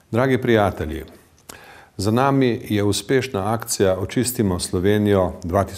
Dragi prijatelji, za nami je uspešna akcija Očistimo Slovenijo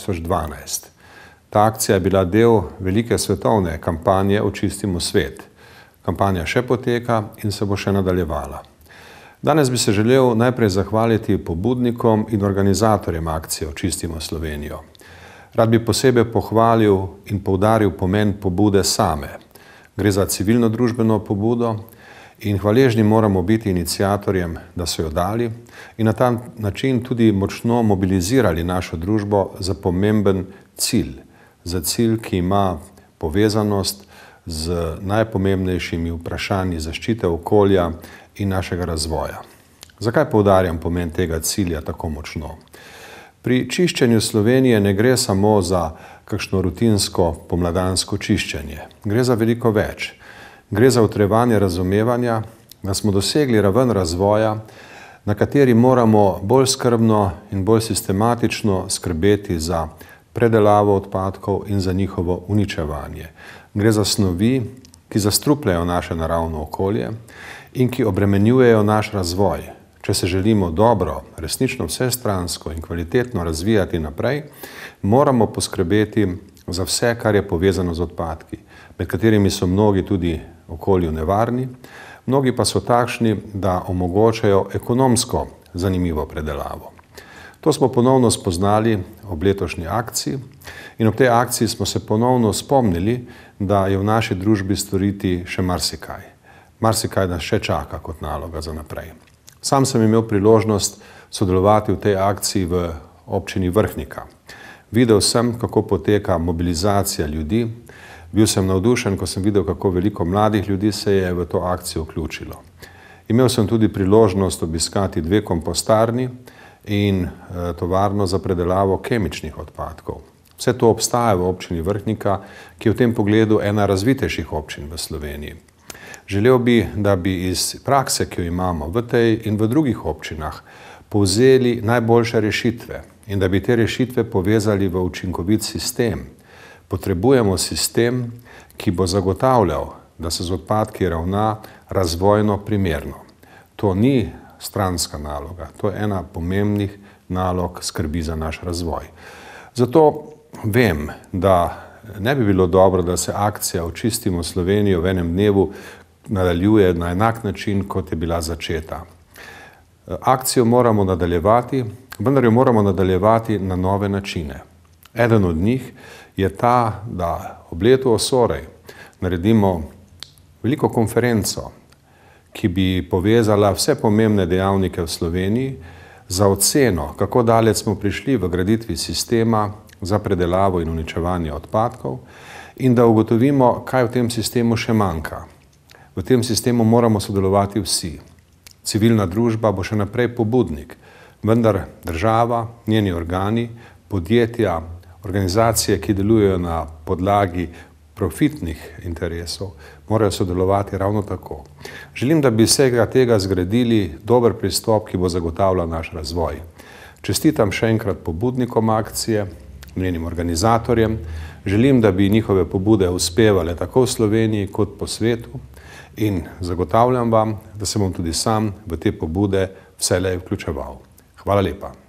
2012. Ta akcija je bila del velike svetovne kampanje Očistimo svet. Kampanja še poteka in se bo še nadaljevala. Danes bi se želel najprej zahvaliti pobudnikom in organizatorjem akcije Očistimo Slovenijo. Rad bi posebej pohvalil in poudaril pomen pobude same. Gre za civilno-družbeno pobudo in hvaležni moramo biti iniciatorjem, da so jo dali in na ta način tudi močno mobilizirali našo družbo za pomemben cilj. Za cilj, ki ima povezanost z najpomembnejšimi vprašanji zaščite okolja in našega razvoja. Zakaj poudarjam pomen tega cilja tako močno? Pri čiščenju Slovenije ne gre samo za kakšno rutinsko pomladansko čiščenje. Gre za veliko več. Gre za utrjevanje razumevanja, da smo dosegli raven razvoja, na kateri moramo bolj skrbno in bolj sistematično skrbeti za predelavo odpadkov in za njihovo uničevanje. Gre za snovi, ki zastrupljajo naše naravno okolje in ki obremenjujejo naš razvoj. Če se želimo dobro, resnično vsestransko in kvalitetno razvijati naprej, moramo poskrbeti za vse, kar je povezano z odpadki, med katerimi so mnogi tudi okolju nevarni, mnogi pa so takšni, da omogočajo ekonomsko zanimivo predelavo. To smo ponovno spoznali ob letošnji akciji in ob tej akciji smo se ponovno spomnili, da je v naši družbi storiti še marsikaj. Marsikaj nas še čaka kot naloga za naprej. Sam sem imel priložnost sodelovati v tej akciji v občini Vrhnika. Videl sem, kako poteka mobilizacija ljudi. Bil sem navdušen, ko sem videl, kako veliko mladih ljudi se je v to akcijo vključilo. Imel sem tudi priložnost obiskati 2 kompostarni in tovarno za predelavo kemičnih odpadkov. Vse to obstaja v občini Vrhnika, ki je v tem pogledu ena razvitejših občin v Sloveniji. Želel bi, da bi iz prakse, ki jo imamo v tej in v drugih občinah, povzeli najboljše rešitve in da bi te rešitve povezali v učinkovit sistem. Potrebujemo sistem, ki bo zagotavljal, da se z odpadki ravna razvojno primerno. To ni stranska naloga, to je ena pomembnih nalog skrbi za naš razvoj. Zato vem, da ne bi bilo dobro, da se akcija Očistimo Slovenijo v enem dnevu nadaljuje na enak način, kot je bila začeta. Akcijo moramo nadaljevati, vendar jo moramo nadaljevati na nove načine. Eden od njih je ta, da ob letu Osorej naredimo veliko konferenco, ki bi povezala vse pomembne dejavnike v Sloveniji za oceno, kako daleč smo prišli v graditvi sistema za predelavo in uničevanje odpadkov in da ugotovimo, kaj v tem sistemu še manjka. V tem sistemu moramo sodelovati vsi. Civilna družba bo še naprej pobudnik, vendar država, njeni organi, podjetja, organizacije, ki delujejo na podlagi profitnih interesov, morajo sodelovati ravno tako. Želim, da bi vsega tega zgradili dober pristop, ki bo zagotavljal naš razvoj. Čestitam še enkrat pobudnikom akcije, njenim organizatorjem. Želim, da bi njihove pobude uspevale tako v Sloveniji kot po svetu in zagotavljam vam, da se bom tudi sam v te pobude vselej vključeval. Hvala lepa.